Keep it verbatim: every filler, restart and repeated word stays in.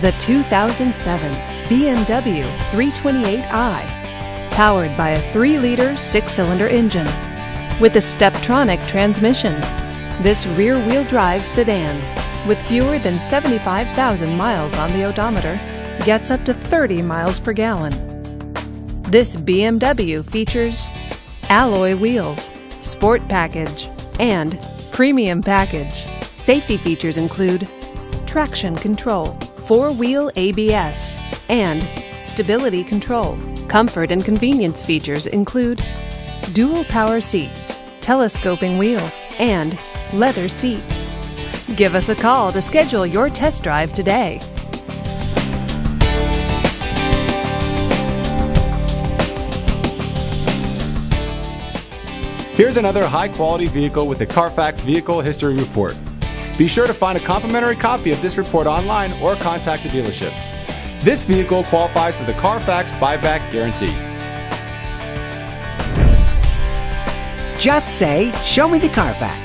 The two thousand seven B M W three twenty-eight i, powered by a three liter six-cylinder engine with a Steptronic transmission. This rear-wheel drive sedan, with fewer than seventy-five thousand miles on the odometer, gets up to thirty miles per gallon. This B M W features alloy wheels, sport package, and premium package. Safety features include traction control, four-wheel A B S, and stability control. Comfort and convenience features include dual power seats, telescoping wheel, and leather seats. Give us a call to schedule your test drive today. Here's another high-quality vehicle with a Carfax Vehicle History Report. Be sure to find a complimentary copy of this report online or contact the dealership. This vehicle qualifies for the Carfax Buyback Guarantee. Just say, "Show me the Carfax."